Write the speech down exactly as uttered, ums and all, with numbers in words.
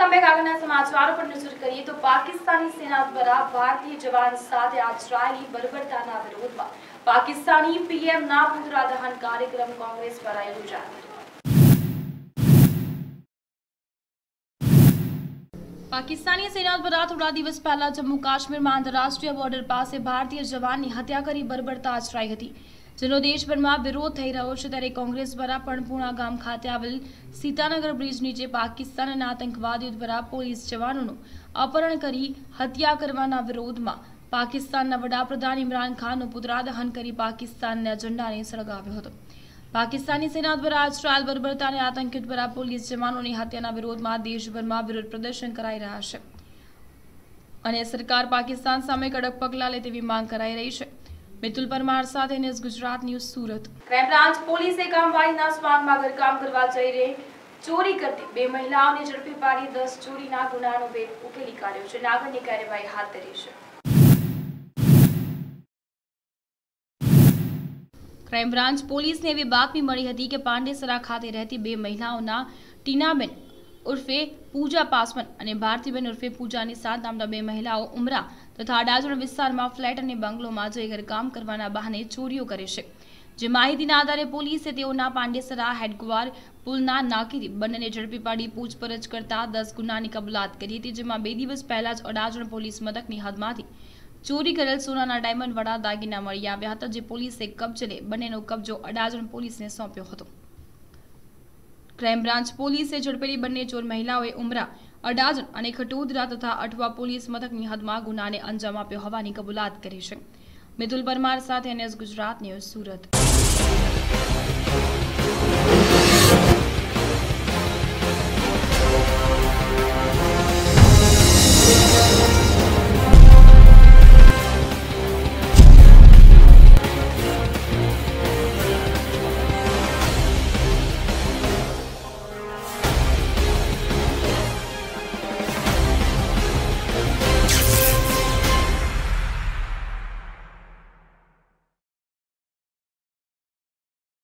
સામે આગળના સમાચારો પર નજર કરીએ તો પાકિસ્તાની સેના દ્વારા ભારતીય જવાન સાથે આચરાયેલી બર્બરતાના વિરોધમાં પાકિસ્તાની પીએમના પુત્રા દહન કાર્યક્રમ કોંગ્રેસ દ્વારા યોજાયો પાકિસ્તાની સેના દ્વારા થોડા દિવસ પહેલા જમ્મુ કાશ્મીરમાં આંતરરાષ્ટ્રીય બોર્ડર પાસે ભારતીય જવાનની હત્યા કરી બર્બરતા આચરાઈ હતી, જેનો દેશભરમાં વિરોધ થઈ રહ્યો છે। ત્યારે કોંગ્રેસ દ્વારા પણ પૂણા ગામ ખાતે આવેલ સીતાનગર બ્રિજ નીચે પાકિસ્તાનના આતંકવાદીઓ દ્વારા પોલીસ જવાનોનું અપહરણ કરી હત્યા કરવાના વિરોધમાં પાકિસ્તાનના વડાપ્રધાન ઇમરાન ખાનનું પુત્રા દહન કરી પાકિસ્તાનના ઝંડાને સળગાવ્યો હતો। પાકિસ્તાની સેના દ્વારા આચરાયેલ બર્બરતાને આતંકીઓ દ્વારા પોલીસ જવાનોની હત્યાના વિરોધમાં દેશભરમાં વિરોધ પ્રદર્શન કરાઈ રહ્યા છે અને સરકાર પાકિસ્તાન સામે કડક પગલાં લે તેવી માંગ કરાઈ રહી છે। મિતુલ પરમાર સાથે news Gujarat news Surat. Crime branch પોલીસે કામવાળીના સ્વાંગમાં ઘરકામ કરવા જઈ રહી ચોરી કરતી બે મહિલાઓને ઝડપી પાડી દસ ચોરીના ગુનાનો ભેદ ઉકેલી કાઢ્યો છે અને આગળની કાર્યવાહી હાથ ધરી છે। ક્રાઇમ બ્રાન્ચ પોલીસને એવી બાતમી મળી હતી કે પાંડેસરા ખાતે રહેતી બે મહિલાઓના ટીનાબેન ઉર્ફે પૂજા પાસવાન અને ભારતીબેન ઉર્ફે પૂજાની સાત નામના બે મહિલાઓ ઉમરા તથા અડાજણ વિસ્તારમાં ફ્લેટ અને બંગલોમાં જઈ ઘરકામ કરવાના બહાને ચોરીઓ કરે છે। જે માહિતીના આધારે પોલીસે તેઓના પાંડેસરા હેડક્વાર પુલના નાકેથી બંનેને ઝડપી પાડી પૂછપરછ કરતા દસ ગુનાની કબૂલાત કરી હતી, જેમાં બે દિવસ પહેલા જ અડાજણ પોલીસ મથકની હદમાંથી ચોરી કરેલ સોનાના ડાયમંડ વાળા દાગીના મળી આવ્યા હતા, જે પોલીસે કબજે લઈ બંનેનો કબજો અડાજણ પોલીસને સોંપ્યો હતો। ક્રાઇમ બ્રાન્ચ પોલીસે ઝડપેલી બંને ચોર મહિલાઓએ ઉમરા, અડાજણ અને ખટોદરા તથા અઠવા પોલીસ મથકની હદમાં ગુનાને અંજામ આપ્યો હોવાની કબૂલાત કરી છે। મિતુલ પરમાર સાથે ન્યૂઝ ગુજરાત ન્યૂઝ સુરત।